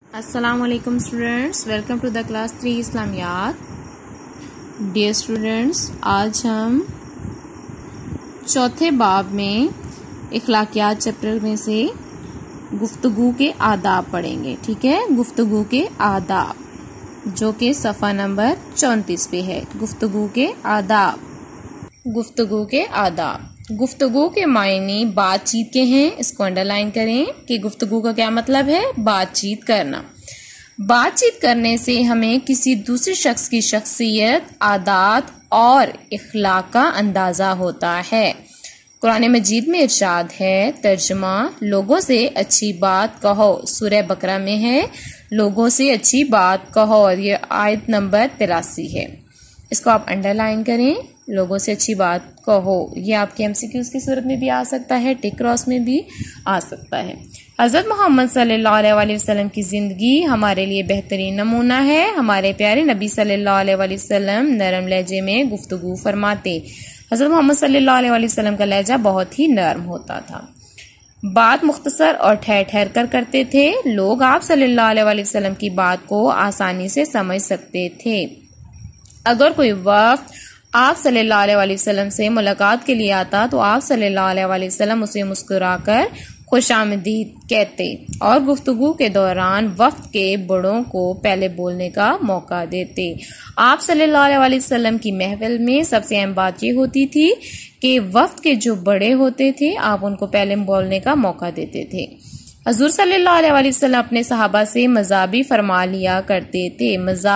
Assalamualaikum students, welcome to the class 3 इस्लामियात। Dear students, आज हम चौथे बाब में इखलाकियात चैप्टर में से गुफ्तगू के आदाब पढ़ेंगे। ठीक है, गुफ्तगू के आदाब जो कि सफ़ा नंबर 34 पे है। गुफ्तगू के आदाब। गुफ्तगू के आदाब। गुफ्तगू के मायने बातचीत के हैं। इसको अंडरलाइन करें कि गुफ्तगू का क्या मतलब है। बातचीत करना। बातचीत करने से हमें किसी दूसरे शख्स की शख्सियत, आदात और इखलाक का अंदाजा होता है। कुरान मजीद में इरशाद है, तर्जुमा, लोगों से अच्छी बात कहो। सूरह बकरा में है, लोगों से अच्छी बात कहो, और ये आयत नंबर 83 है। इसको आप अंडरलाइन करें, लोगों से अच्छी बात कहो। ये आपके एमसीक्यूज की सूरत में भी आ सकता है, टिक क्रॉस में भी आ सकता है। हज़रत मोहम्मद सल्लल्लाहु अलैहि वसल्लम की ज़िंदगी हमारे लिए बेहतरीन नमूना है। हमारे प्यारे नबी सल्लल्लाहु अलैहि वसल्लम नरम लहजे में गुफ्तगू फरमाते। हज़रत मोहम्मद सल्लल्लाहु अलैहि वसल्लम का लहजा बहुत ही नरम होता था। बात मुख्तसर और ठहर ठहर कर करते थे। लोग आप सल्लल्लाहु अलैहि वसल्लम की बात को आसानी से समझ सकते थे। अगर कोई वक्त आप सल्लल्लाहु अलैहि वसल्लम से मुलाकात के लिए आता तो आप सल्लल्लाहु अलैहि वसल्लम उसे मुस्कुराकर खुशामदीद कहते और गुफ्तगू के दौरान वक्त के बड़ों को पहले बोलने का मौका देते। आप सल्लल्लाहु अलैहि वसल्लम की महफिल में सबसे अहम बात ये होती थी कि वक्त के जो बड़े होते थे आप उनको पहले बोलने का मौका देते थे। हजूर सल्लल्लाहु अलैहि वसल्लम अपने सहाबा से मज़ाक भी फरमा लिया करते थे।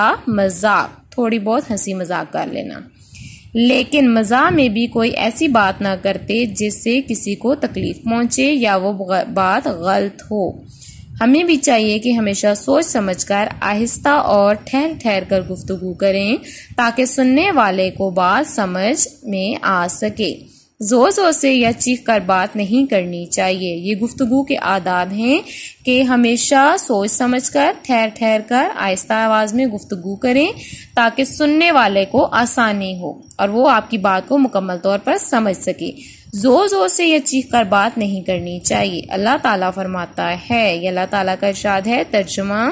मजाक थोड़ी बहुत हंसी मजाक कर लेना, लेकिन मज़ाक में भी कोई ऐसी बात ना करते जिससे किसी को तकलीफ पहुंचे या वो बात गलत हो। हमें भी चाहिए कि हमेशा सोच समझकर आहिस्ता और ठहर ठहर कर गुफ्तगू करें ताकि सुनने वाले को बात समझ में आ सके। जोर जोर से या चीख कर बात नहीं करनी चाहिए। ये गुफ्तगू के आदाब हैं कि हमेशा सोच समझकर ठहर ठहर कर आहिस्ता आवाज में गुफ्तगू करें ताकि सुनने वाले को आसानी हो और वो आपकी बात को मुकम्मल तौर पर समझ सके। जोर जोर से या चीख कर बात नहीं करनी चाहिए। अल्लाह ताला फरमाता है, ये अल्लाह ताला का इरशाद है, तर्जुमा,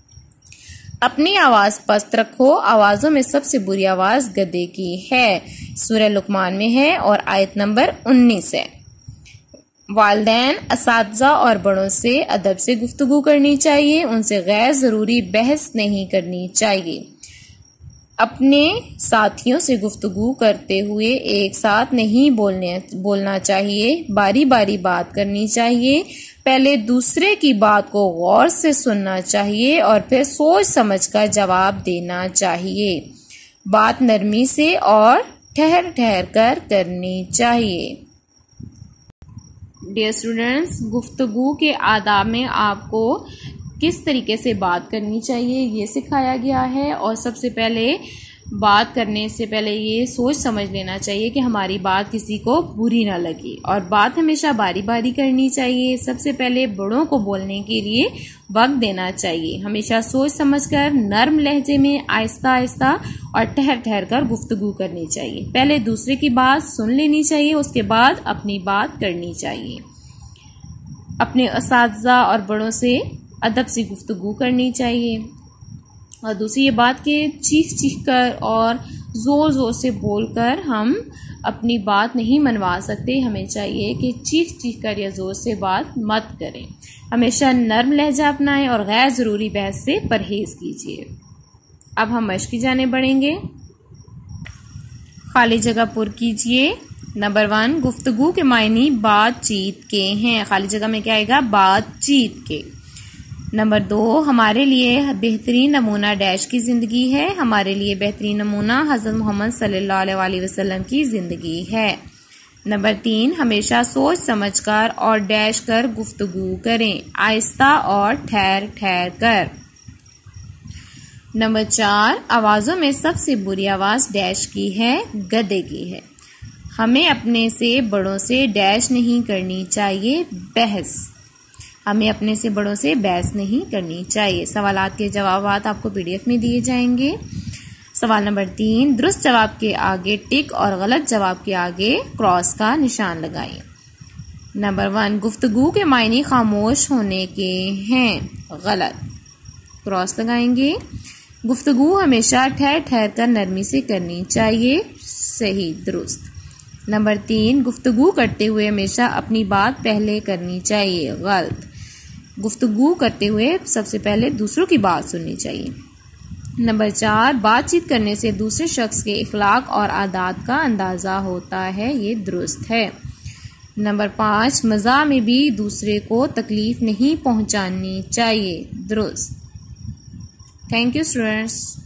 अपनी आवाज पस्त रखो, आवाजों में सबसे बुरी आवाज गधे की है। सूरह लुकमान में है और आयत नंबर 19 है। वालिदैन, असातिज़ा और बड़ों से अदब से गुफ्तगू करनी चाहिए। उनसे गैर जरूरी बहस नहीं करनी चाहिए। अपने साथियों से गुफ्तगू करते हुए एक साथ नहीं बोलना चाहिए। बारी बारी बात करनी चाहिए। पहले दूसरे की बात को गौर से सुनना चाहिए और फिर सोच समझकर जवाब देना चाहिए। बात नरमी से और ठहर ठहर कर करनी चाहिए। डियर स्टूडेंट्स, गुफ्तगू के आदाब में आपको किस तरीके से बात करनी चाहिए ये सिखाया गया है। और सबसे पहले बात करने से पहले ये सोच समझ लेना चाहिए कि हमारी बात किसी को बुरी ना लगे, और बात हमेशा बारी बारी करनी चाहिए। सबसे पहले बड़ों को बोलने के लिए वक्त देना चाहिए। हमेशा सोच समझकर नरम लहजे में आहिस्ता आहिस्ता और ठहर ठहर कर गुफ्तगू करनी चाहिए। पहले दूसरे की बात सुन लेनी चाहिए, उसके बाद अपनी बात करनी चाहिए। अपने असातिज़ा और बड़ों से अदब से गुफ्तगू करनी चाहिए। और दूसरी ये बात कि चीख चीख कर और ज़ोर ज़ोर से बोलकर हम अपनी बात नहीं मनवा सकते। हमें चाहिए कि चीख चीख कर या ज़ोर से बात मत करें। हमेशा नरम लहजा अपनाएं और गैर ज़रूरी बहस से परहेज़ कीजिए। अब हम मश्क की जाने बढ़ेंगे। खाली जगह पुर कीजिए। नंबर 1, गुफ्तगू के मायने बातचीत के हैं। खाली जगह में क्या आएगा? बातचीत के। नंबर 2, हमारे लिए बेहतरीन नमूना डैश की जिंदगी है। हमारे लिए बेहतरीन नमूना हज़रत मोहम्मद सल्लल्लाहु अलैहि वसल्लम की जिंदगी है। नंबर 3, हमेशा सोच समझकर और डैश कर गुफ्तगू करें, आहिस्ता और ठहर ठहर कर। नंबर 4, आवाजों में सबसे बुरी आवाज डैश की है, गधे की है। हमें अपने से बड़ों से डैश नहीं करनी चाहिए, बहस। हमें अपने से बड़ों से बहस नहीं करनी चाहिए। सवालात के जवाबात आपको पीडीएफ में दिए जाएंगे। सवाल नंबर 3, दुरुस्त जवाब के आगे टिक और गलत जवाब के आगे क्रॉस का निशान लगाएं। नंबर 1, गुफ्तगू के मायने खामोश होने के हैं, गलत। क्रॉस लगाएंगे। गुफ्तगू हमेशा ठहर ठहर कर नरमी से करनी चाहिए, सही, दुरुस्त। नंबर 3, गुफ्तगू करते हुए हमेशा अपनी बात पहले करनी चाहिए, गलत। गुफ्तगू करते हुए सबसे पहले दूसरों की बात सुननी चाहिए। नंबर 4, बातचीत करने से दूसरे शख्स के इखलाक और आदात का अंदाज़ा होता है, ये दुरुस्त है। नंबर 5, मज़ाक में भी दूसरे को तकलीफ नहीं पहुंचानी चाहिए, दुरुस्त। Thank you students.